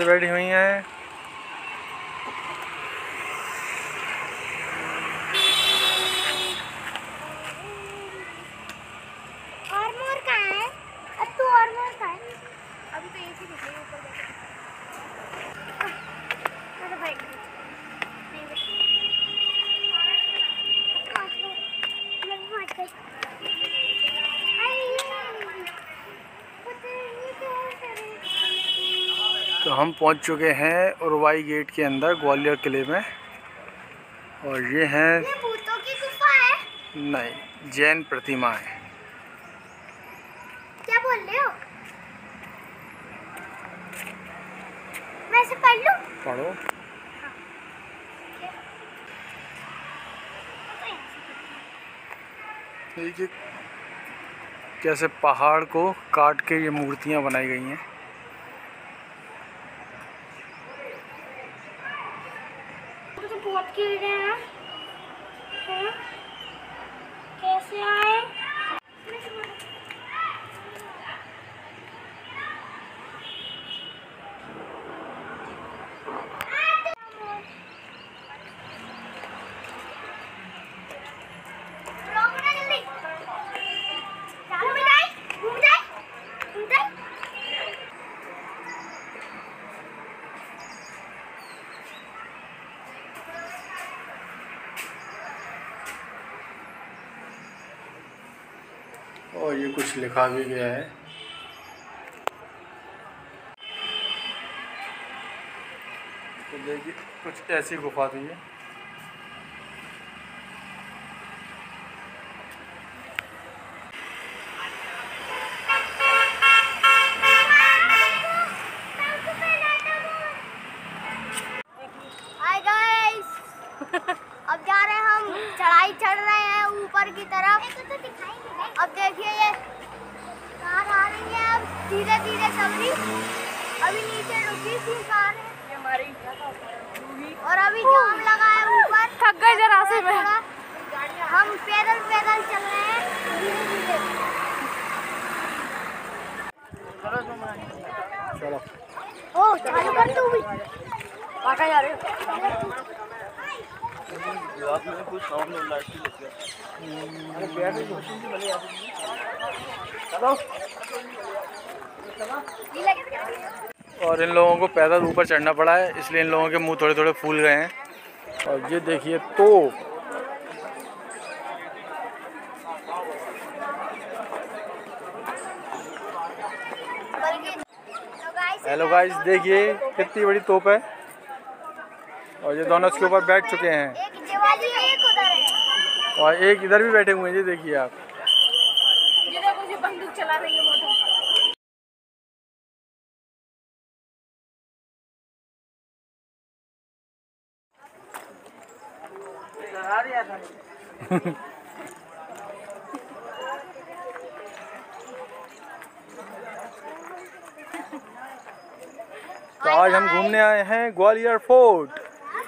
बैठी हुई हैं। और मोर कहाँ है? अब तो और मोर कहाँ है? अभी तो एक ही दिख रही है ऊपर बैठे। अरे भाई नहीं बैठे। तो हम पहुंच चुके हैं उरवाई गेट के अंदर ग्वालियर किले में। और ये हैं भूतों की गुफा है? नहीं, जैन प्रतिमा है। क्या बोल रहे हो? मैं इसे पढ़ लूं? पढ़ो। देखिए कैसे पहाड़ को काट के ये मूर्तियां बनाई गई हैं। तो बहुत कीड़े हैं। कैसे आए? और ये कुछ लिखा भी गया है। तो देखिए कुछ ऐसी गुफा थी ये। हाय गाइस, अब जा रहे हैं हम, चढ़ाई चढ़ रहे हैं ऊपर की तरफ। अब देखिए ये कार आ रही है, अब धीरे धीरे चल रही। अभी नीचे रुकी थी कार ये हमारी, और अभी जाम लगा है ऊपर। थक गए जरा से में। हम पैदल पैदल चल रहे हैं धीरे धीरे। चलो ओ चालू कर तू भी। काका जा रहे हो? कुछ साउंड नहीं, लाइट की लग गया। अरे बैठ नहीं होती भले आ जाती। चलो और इन लोगों को पैदल ऊपर चढ़ना पड़ा है, इसलिए इन लोगों के मुंह थोड़े थोड़े फूल गए हैं। और ये देखिए तो हेलो गाइस, देखिए कितनी बड़ी तोप है। और ये दोनों इसके ऊपर बैठ चुके हैं। एक ये वाली है, एक उधर है। और एक इधर भी बैठे हुए हैं, ये देखिए आप। ये देखो ये बंदूक चला रही है मोटर। तो आज हम घूमने आए हैं ग्वालियर फोर्ट।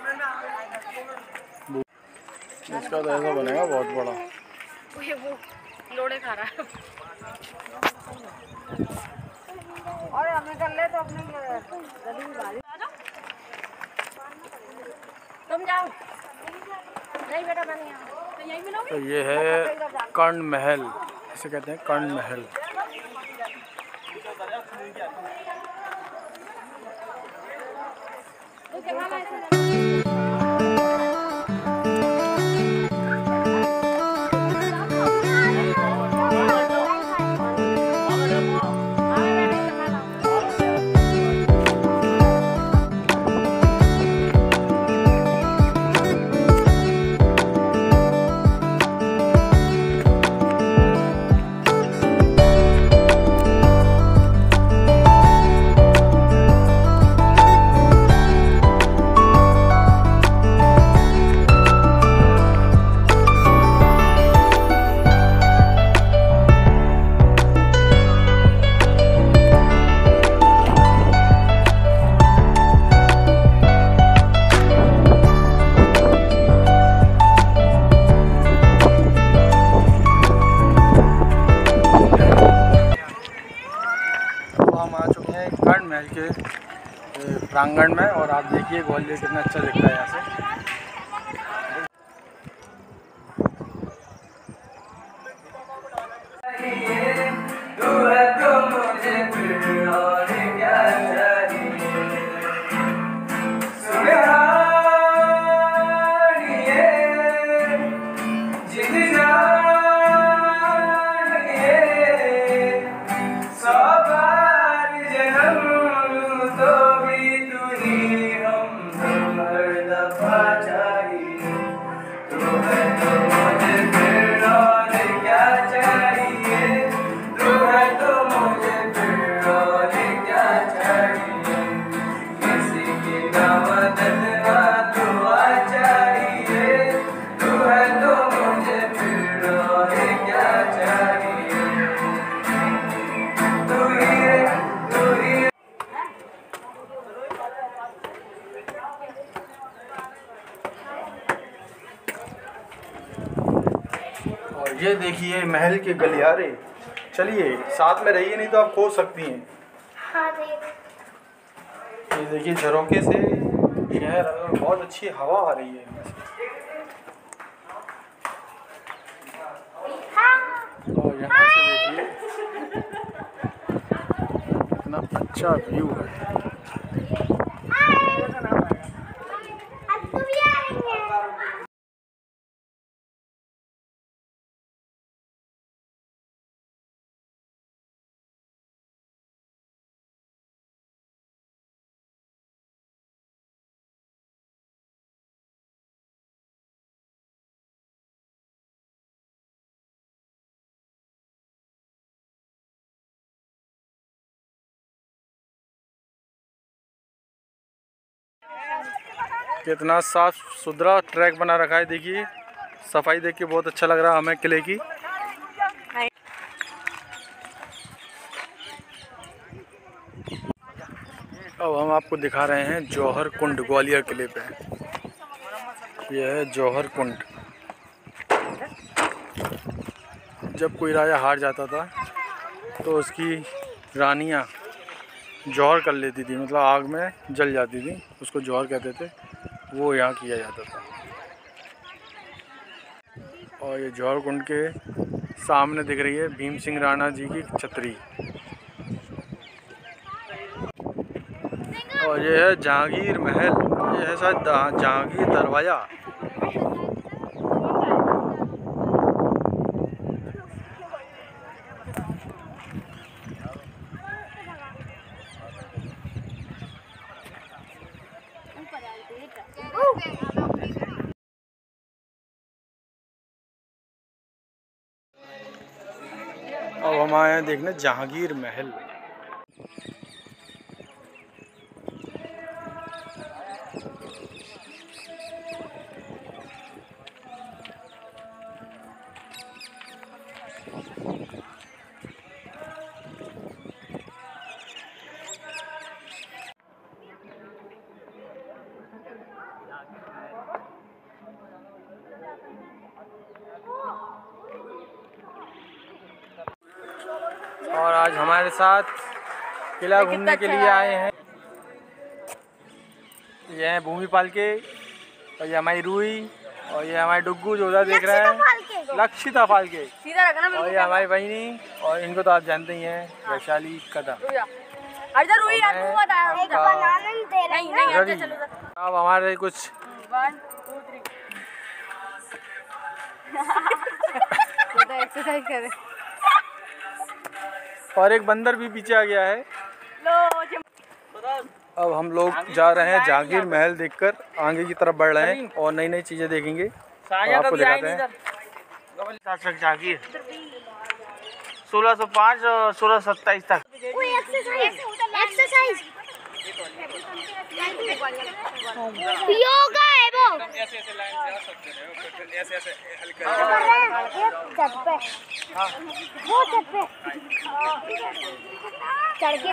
इसका तो ऐसा बनेगा बहुत बड़ा। वो लोड़े खा रहा है। और हमें कर ले तो अपने गली में भारी। तुम जाओ। नहीं बेटा मैं नहीं आऊँ। तो यहीं मिलोगे? तो ये है कर्ण महल, इसे कहते हैं कर्ण महल। तो क्या प्रांगण में। और आप देखिए ग्वालियर कितना अच्छा दिखता है यहाँ से। ये देखिए महल के गलियारे। चलिए साथ में रहिए, नहीं तो आप खो सकती हैं। हाँ देख। ये देखिए झरोखे से शहर बहुत अच्छी हवा आ रही है। और यहाँ से देखिए कितना अच्छा व्यू है। कितना साफ सुथरा ट्रैक बना रखा है। देखिए सफाई देख के बहुत अच्छा लग रहा है हमें किले की। अब हम आपको दिखा रहे हैं जौहर कुंड ग्वालियर किले पे। यह है जौहर कुंड। जब कोई राजा हार जाता था तो उसकी रानियां जौहर कर लेती थी, मतलब आग में जल जाती थी, उसको जौहर कहते थे। वो यहाँ किया जाता था। और ये जौहर कुंड के सामने दिख रही है भीम सिंह राणा जी की छतरी। और ये है जहांगीर महल। ये है शायद जहांगीर दरवाजा। अब हम आए हैं देखने जहांगीर महल। और आज हमारे साथ किला घूमने के लिए आए हैं। ये हैं भूमिपाल के, और ये हमारी रूई, और ये हमारी डुग्गू जो उधर देख रहे हैं लक्षिता पाल के, और ये हमारी बहनी, और इनको तो आप जानते ही हैं वैशाली कदम। अब हमारे कुछ एक्सरसाइज करें। और एक बंदर भी पीछे आ गया है। अब हम लोग जा रहे हैं जहांगीर महल देखकर आगे की तरफ बढ़ रहे हैं और नई नई चीजें देखेंगे। आपको दिखाते हैं। जहांगीर 1605 और 1627 तक। एक्सरसाइज योगा है वो। वो छत पे चढ़ के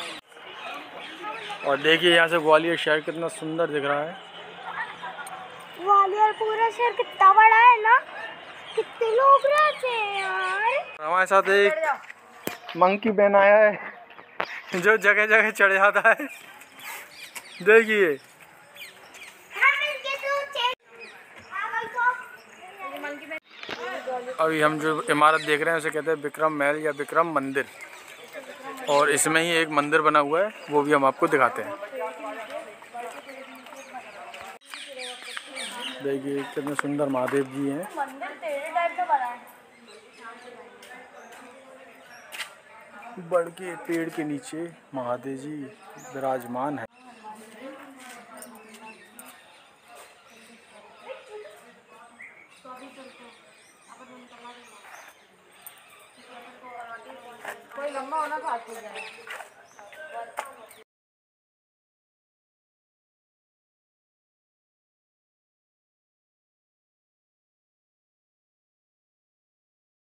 और देखिए यहाँ से ग्वालियर शहर कितना सुंदर दिख रहा है। ग्वालियर पूरा शहर कितना बड़ा है ना, कितने लोग रहते हैं यार। हमारे साथ एक मंकी बैन आया है जो जगह जगह चढ़ जाता है। देखिए अभी हम जो इमारत देख रहे हैं उसे कहते हैं विक्रम महल या विक्रम मंदिर, और इसमें ही एक मंदिर बना हुआ है, वो भी हम आपको दिखाते हैं। देखिए कितने सुंदर महादेव जी हैं। मंदिर तेरे टाइप का बना है। बड़ के पेड़ के नीचे महादेव जी विराजमान है। कोई लंबा होना फास्ट हो जाए।